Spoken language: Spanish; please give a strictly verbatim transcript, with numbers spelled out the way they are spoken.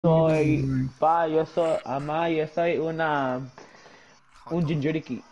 Soy, pa, yo soy, ama, yo soy una, un Joto. jinjuriki.